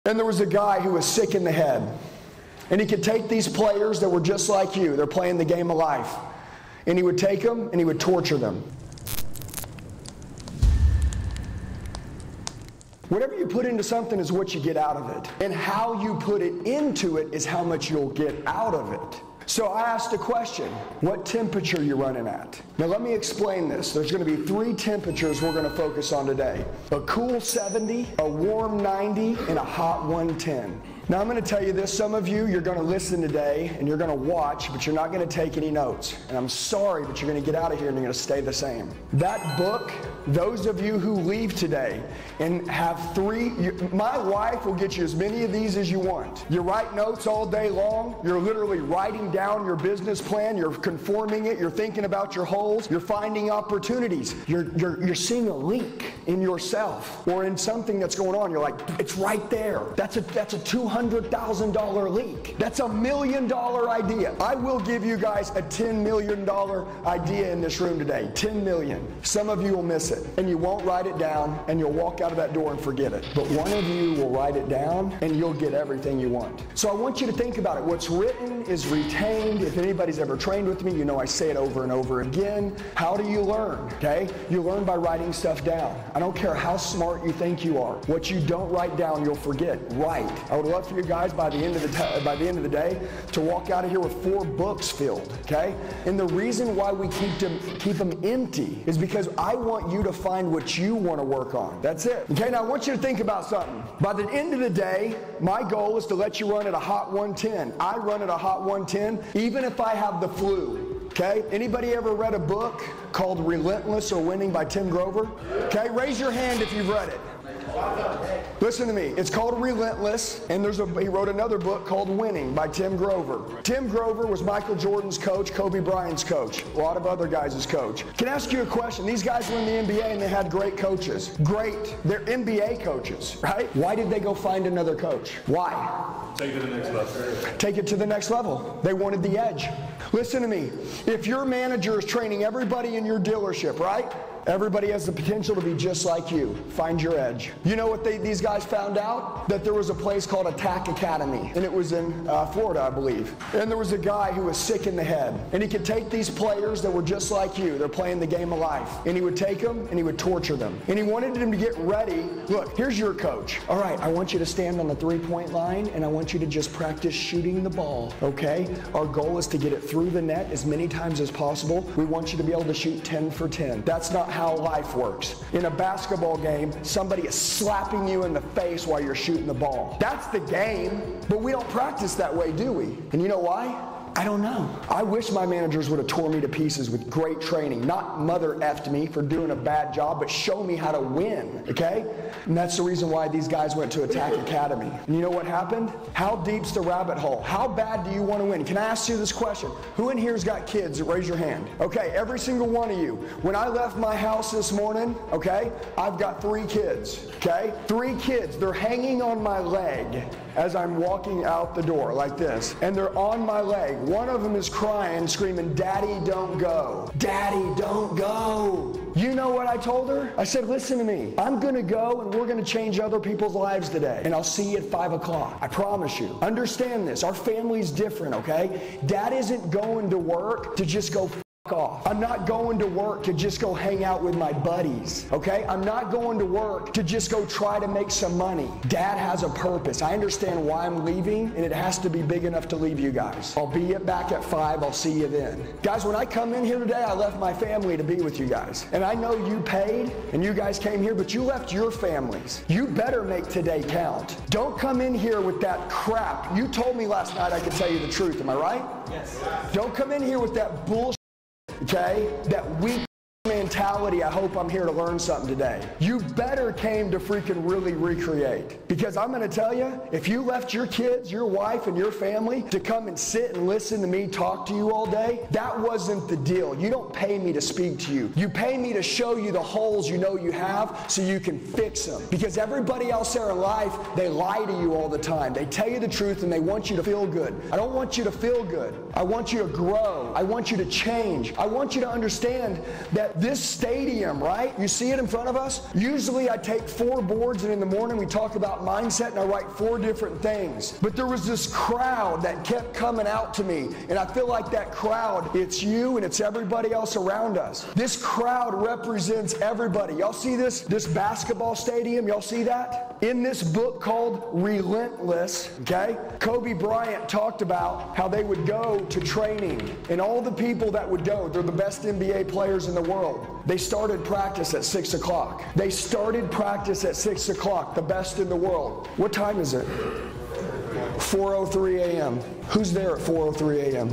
And there was a guy who was sick in the head. And he could take these players that were just like you. They're playing the game of life. And he would take them and he would torture them. Whatever you put into something is what you get out of it. And how you put it into it is how much you'll get out of it. So I asked a question, what temperature are you running at? Now let me explain this. There's going to be 3 temperatures we're going to focus on today. A cool 70, a warm 90, and a hot 110. Now I'm going to tell you this, some of you, you're going to listen today and you're going to watch, but you're not going to take any notes. And I'm sorry, but you're going to get out of here and you're going to stay the same. That book, those of you who leave today and have 3, my wife will get you as many of these as you want. You write notes all day long, you're literally writing down your business plan, you're conforming it, you're thinking about your holes, you're finding opportunities, you're seeing a leak in yourself or in something that's going on. You're like, it's right there. That's a $200,000 leak. That's a $1 million idea. I will give you guys a $10 million idea in this room today. 10 million. Some of you will miss it and you won't write it down and you'll walk out of that door and forget it. But one of you will write it down and you'll get everything you want. So I want you to think about it. What's written is retained. If anybody's ever trained with me, you know I say it over and over again. How do you learn? Okay? You learn by writing stuff down. I don't care how smart you think you are. What you don't write down, you'll forget. Write. I would love for you guys by the end of the day to walk out of here with 4 books filled. Okay? And the reason why we keep them empty is because I want you to find what you want to work on. That's it. Okay? Now I want you to think about something. By the end of the day, my goal is to let you run at a hot 110. I run at a hot 110 even if I have the flu. Okay? Anybody ever read a book called Relentless or Winning by Tim Grover? Okay? Raise your hand if you've read it. Listen to me. It's called Relentless, and he wrote another book called Winning by Tim Grover. Tim Grover was Michael Jordan's coach, Kobe Bryant's coach, a lot of other guys' coach. Can I ask you a question? These guys were in the NBA and they had great coaches. Great. They're NBA coaches, right? Why did they go find another coach? Why? Take it to the next level. Take it to the next level. They wanted the edge. Listen to me. If your manager is training everybody in your dealership, right? Everybody has the potential to be just like you. Find your edge. You know what these guys found out? That there was a place called Attack Academy, and it was in Florida, I believe. And there was a guy who was sick in the head, and he could take these players that were just like you. They're playing the game of life, and he would take them and he would torture them, and he wanted them to get ready. Look, here's your coach. All right, I want you to stand on the 3-point line, and I want you to just practice shooting the ball. Okay? Our goal is to get it through the net as many times as possible. We want you to be able to shoot 10 for 10. That's not how life works. In a basketball game, somebody is slapping you in the face while you're shooting the ball. That's the game, but we don't practice that way, do we? And you know why? I don't know. I wish my managers would have tore me to pieces with great training. Not mother effed me for doing a bad job, but show me how to win, okay? And that's the reason why these guys went to Attack Academy. And you know what happened? How deep's the rabbit hole? How bad do you want to win? Can I ask you this question? Who in here's got kids? Raise your hand. Okay, every single one of you. When I left my house this morning, okay, I've got 3 kids, okay? 3 kids. They're hanging on my leg as I'm walking out the door like this. And they're on my leg. One of them is crying, screaming, "Daddy, don't go. Daddy, don't go." You know what I told her? I said, listen to me. I'm going to go and we're going to change other people's lives today. And I'll see you at 5 o'clock. I promise you. Understand this. Our family's different, okay? Dad isn't going to work to just go off. I'm not going to work to just go hang out with my buddies, okay? I'm not going to work to just go try to make some money. Dad has a purpose. I understand why I'm leaving, and it has to be big enough to leave you guys. I'll be back at 5. I'll see you then. Guys, when I come in here today, I left my family to be with you guys. And I know you paid, and you guys came here, but you left your families. You better make today count. Don't come in here with that crap. You told me last night I could tell you the truth. Am I right? Yes. Don't come in here with that bullshit. Okay? That weak mentality. I hope I'm here to learn something today. You better came to freaking really recreate. Because I'm going to tell you, if you left your kids, your wife, and your family to come and sit and listen to me talk to you all day, that wasn't the deal. You don't pay me to speak to you. You pay me to show you the holes you know you have so you can fix them. Because everybody else there in life, they lie to you all the time. They tell you the truth and they want you to feel good. I don't want you to feel good. I want you to grow. I want you to change. I want you to understand that this stadium, right? You see it in front of us? Usually I take 4 boards and in the morning we talk about mindset and I write 4 different things. But there was this crowd that kept coming out to me, and I feel like that crowd, it's you and it's everybody else around us. This crowd represents everybody. Y'all see this basketball stadium? Y'all see that? In this book called Relentless, okay, Kobe Bryant talked about how they would go to training, and all the people that would go, they're the best NBA players in the world. They started practice at 6 o'clock. They started practice at 6 o'clock, the best in the world. What time is it? 4:03 a.m. Who's there at 4:03 a.m.?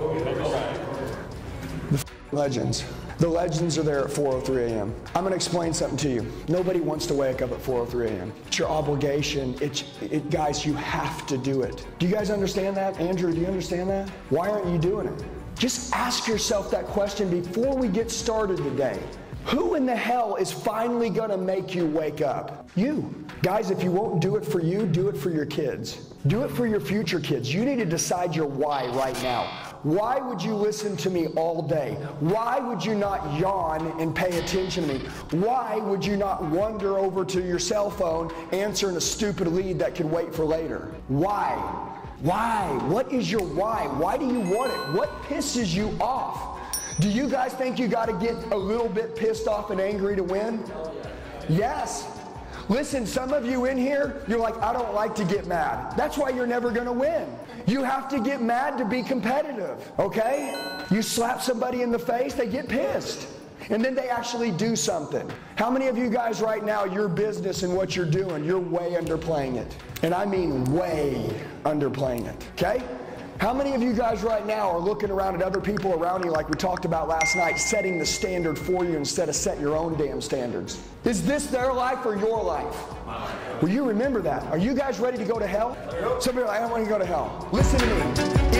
The legends. The legends are there at 4:03 a.m. I'm going to explain something to you. Nobody wants to wake up at 4:03 a.m. It's your obligation. Guys, you have to do it. Do you guys understand that? Andrew, do you understand that? Why aren't you doing it? Just ask yourself that question before we get started today. Who in the hell is finally going to make you wake up? You. Guys, if you won't do it for you, do it for your kids. Do it for your future kids. You need to decide your why right now. Why would you listen to me all day? Why would you not yawn and pay attention to me? Why would you not wander over to your cell phone answering a stupid lead that could wait for later? Why? Why? What is your why? Why do you want it? What pisses you off? Do you guys think you got to get a little bit pissed off and angry to win? Yes. Listen, some of you in here, you're like, I don't like to get mad. That's why you're never going to win. You have to get mad to be competitive, okay? You slap somebody in the face, they get pissed. And then they actually do something. How many of you guys right now, your business and what you're doing, you're way underplaying it? And I mean way underplaying it, okay? How many of you guys right now are looking around at other people around you like we talked about last night, setting the standard for you instead of setting your own damn standards? Is this their life or your life? Well, you remember that. Are you guys ready to go to hell? Some of you are like, I don't want to go to hell. Listen to me.